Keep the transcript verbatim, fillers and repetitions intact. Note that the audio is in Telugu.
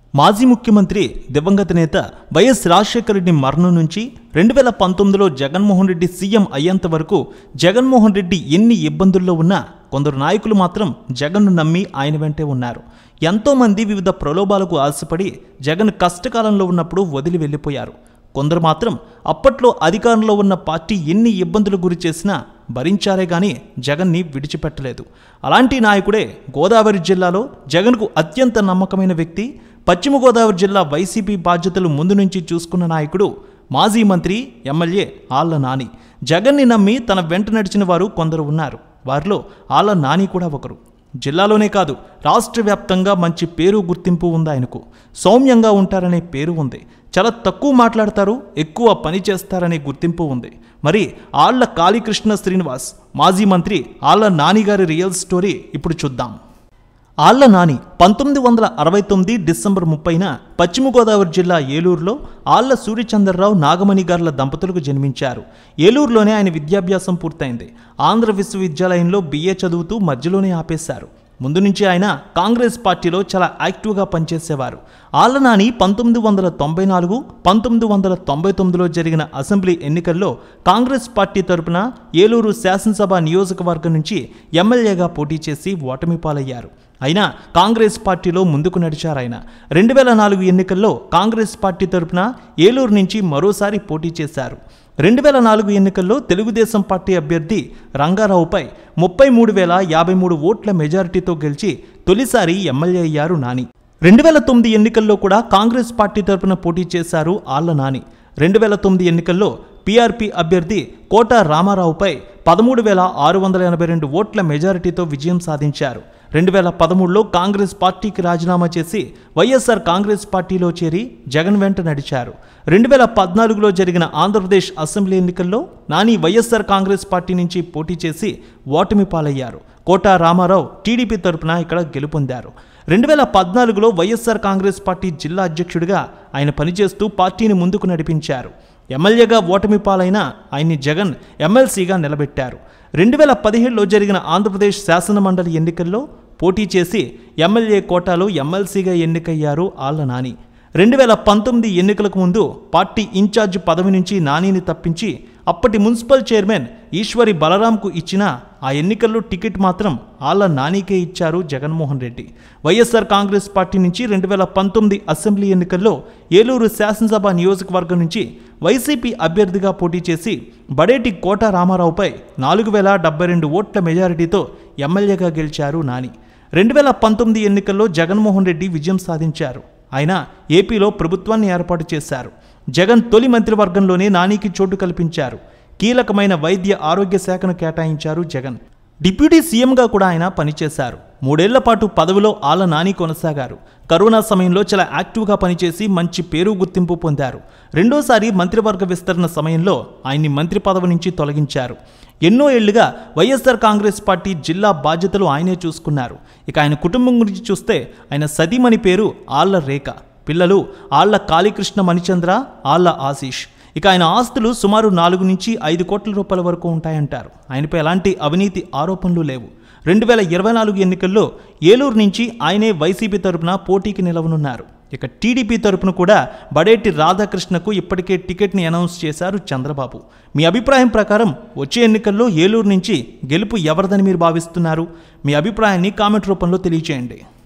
మాజీ ముఖ్యమంత్రి దివంగత నేత వైఎస్ రాజశేఖర రెడ్డి మరణం నుంచి రెండు వేల పంతొమ్మిదిలో జగన్మోహన్ రెడ్డి సీఎం అయ్యేంత వరకు జగన్మోహన్ రెడ్డి ఎన్ని ఇబ్బందుల్లో ఉన్నా కొందరు నాయకులు మాత్రం జగన్ను నమ్మి ఆయన వెంటే ఉన్నారు. ఎంతోమంది వివిధ ప్రలోభాలకు ఆశపడి జగన్ కష్టకాలంలో ఉన్నప్పుడు వదిలి వెళ్ళిపోయారు. కొందరు మాత్రం అప్పట్లో అధికారంలో ఉన్న పార్టీ ఎన్ని ఇబ్బందులు గురి చేసినా భరించారే గాని జగన్ని విడిచిపెట్టలేదు. అలాంటి నాయకుడే గోదావరి జిల్లాలో జగన్కు అత్యంత నమ్మకమైన వ్యక్తి, పశ్చిమ గోదావరి జిల్లా వైసీపీ బాధ్యతలు ముందు నుంచి చూసుకున్న నాయకుడు, మాజీ మంత్రి ఎమ్మెల్యే ఆళ్ల నాని. జగన్ని నమ్మి తన వెంట నడిచిన వారు కొందరు ఉన్నారు. వారిలో ఆళ్ల నాని కూడా ఒకరు. జిల్లాలోనే కాదు, రాష్ట్ర వ్యాప్తంగా మంచి పేరు గుర్తింపు ఉంది ఆయనకు. సౌమ్యంగా ఉంటారనే పేరు ఉంది. చాలా తక్కువ మాట్లాడతారు, ఎక్కువ పని చేస్తారనే గుర్తింపు ఉంది. మరి ఆళ్ల కాళీకృష్ణ శ్రీనివాస్, మాజీ మంత్రి ఆళ్ల నాని గారి రియల్ స్టోరీ ఇప్పుడు చూద్దాం. ఆళ్ల నాని పంతొమ్మిది వందల అరవై తొమ్మిది డిసెంబర్ ముప్పైన పశ్చిమ గోదావరి జిల్లా ఏలూరులో ఆళ్ల సూర్యచంద్రరావు నాగమణి గార్ల దంపతులకు జన్మించారు. ఏలూరులోనే ఆయన విద్యాభ్యాసం పూర్తయింది. ఆంధ్ర విశ్వవిద్యాలయంలో బిఏ చదువుతూ మధ్యలోనే ఆపేశారు. ముందు నుంచి ఆయన కాంగ్రెస్ పార్టీలో చాలా యాక్టివ్గా పనిచేసేవారు. ఆళ్ల నాని పంతొమ్మిది వందల తొంభై నాలుగు పంతొమ్మిది వందల తొంభై తొమ్మిదిలో జరిగిన అసెంబ్లీ ఎన్నికల్లో కాంగ్రెస్ పార్టీ తరపున ఏలూరు శాసనసభ నియోజకవర్గం నుంచి ఎమ్మెల్యేగా పోటీ చేసి ఓటమి పాలయ్యారు. అయినా కాంగ్రెస్ పార్టీలో ముందుకు నడిచారాయన. రెండు వేల నాలుగు ఎన్నికల్లో కాంగ్రెస్ పార్టీ తరపున ఏలూరు నుంచి మరోసారి పోటీ చేశారు. రెండు వేల నాలుగు ఎన్నికల్లో తెలుగుదేశం పార్టీ అభ్యర్థి రంగారావుపై ముప్పై మూడు వేల యాభై మూడు ఓట్ల మెజారిటీతో గెలిచి తొలిసారి ఎమ్మెల్యే అయ్యారు నాని. రెండు వేల తొమ్మిది ఎన్నికల్లో కూడా కాంగ్రెస్ పార్టీ తరపున పోటీ చేశారు ఆళ్ల నాని. రెండు వేల తొమ్మిది ఎన్నికల్లో పీఆర్పీ అభ్యర్థి కోట రామారావుపై పదమూడు వేల ఆరు వందల ఎనభై రెండు ఓట్ల మెజారిటీతో విజయం సాధించారు. రెండు వేల పదమూడులో కాంగ్రెస్ పార్టీకి రాజీనామా చేసి వైఎస్ఆర్ కాంగ్రెస్ పార్టీలో చేరి జగన్ వెంట నడిచారు. రెండు వేల పద్నాలుగులో జరిగిన ఆంధ్రప్రదేశ్ అసెంబ్లీ ఎన్నికల్లో నాని వైఎస్ఆర్ కాంగ్రెస్ పార్టీ నుంచి పోటీ చేసి ఓటమి పాలయ్యారు. కోట రామారావు టీడీపీ తరపున ఇక్కడ గెలుపొందారు. రెండు వేల పద్నాలుగులో వైఎస్ఆర్ కాంగ్రెస్ పార్టీ జిల్లా అధ్యక్షుడిగా ఆయన పనిచేస్తూ పార్టీని ముందుకు నడిపించారు. ఎమ్మెల్యేగా ఓటమి పాలైన ఆయన్ని జగన్ ఎమ్మెల్సీగా నిలబెట్టారు. రెండు వేల పదిహేడులో జరిగిన ఆంధ్రప్రదేశ్ శాసనమండలి ఎన్నికల్లో పోటీ చేసి ఎమ్మెల్యే కోటాలో ఎమ్మెల్సీగా ఎన్నికయ్యారు ఆళ్ల నాని. రెండు వేల పంతొమ్మిది ఎన్నికలకు ముందు పార్టీ ఇన్ఛార్జ్ పదవి నుంచి నానిని తప్పించి అప్పటి మున్సిపల్ చైర్మన్ ఈశ్వరి బలరాంకు ఇచ్చిన ఆ ఎన్నికల్లో టికెట్ మాత్రం ఆళ్ల నానికే ఇచ్చారు జగన్మోహన్ రెడ్డి. వైఎస్ఆర్ కాంగ్రెస్ పార్టీ నుంచి రెండు వేల పంతొమ్మిది అసెంబ్లీ ఎన్నికల్లో ఏలూరు శాసనసభ నియోజకవర్గం నుంచి వైసీపీ అభ్యర్థిగా పోటీ చేసి బడేటి కోట రామారావుపై నాలుగు వేల డెబ్బై రెండు ఓట్ల మెజారిటీతో ఎమ్మెల్యేగా గెలిచారు నాని. రెండు వేల పంతొమ్మిది ఎన్నికల్లో జగన్మోహన్ రెడ్డి విజయం సాధించారు. ఆయన ఏపీలో ప్రభుత్వాన్ని ఏర్పాటు చేశారు. జగన్ తొలి మంత్రివర్గంలోనే నానికి చోటు కల్పించారు. కీలకమైన వైద్య ఆరోగ్య శాఖను కేటాయించారు జగన్. డిప్యూటీ సీఎంగా కూడా ఆయన పనిచేశారు. మూడేళ్ల పాటు పదవిలో ఆళ్ల నాని కొనసాగారు. కరోనా సమయంలో చాలా యాక్టివ్గా పనిచేసి మంచి పేరు గుర్తింపు పొందారు. రెండోసారి మంత్రివర్గ విస్తరణ సమయంలో ఆయన్ని మంత్రి పదవి నుంచి తొలగించారు. ఎన్నో ఏళ్లుగా వైఎస్ఆర్ కాంగ్రెస్ పార్టీ జిల్లా బాధ్యతలు ఆయనే చూసుకున్నారు. ఇక ఆయన కుటుంబం గురించి చూస్తే ఆయన సతీమణి పేరు ఆళ్ల రేఖ, పిల్లలు ఆళ్ల కాళీకృష్ణ మణిచంద్ర, ఆళ్ల ఆశీష్. ఇక ఆయన ఆస్తులు సుమారు నాలుగు నుంచి ఐదు కోట్ల రూపాయల వరకు ఉంటాయంటారు. ఆయనపై ఎలాంటి అవినీతి ఆరోపణలు లేవు. రెండు వేల ఇరవై నాలుగు ఎన్నికల్లో ఏలూరు నుంచి ఆయనే వైసీపీ తరపున పోటీకి నిలవనున్నారు. ఇక టీడీపీ తరపున కూడా బడేటి రాధాకృష్ణకు ఇప్పటికే టికెట్ని అనౌన్స్ చేశారు చంద్రబాబు. మీ అభిప్రాయం ప్రకారం వచ్చే ఎన్నికల్లో ఏలూరు నుంచి గెలుపు ఎవరిదని మీరు భావిస్తున్నారు? మీ అభిప్రాయాన్ని కామెంట్ రూపంలో తెలియచేయండి.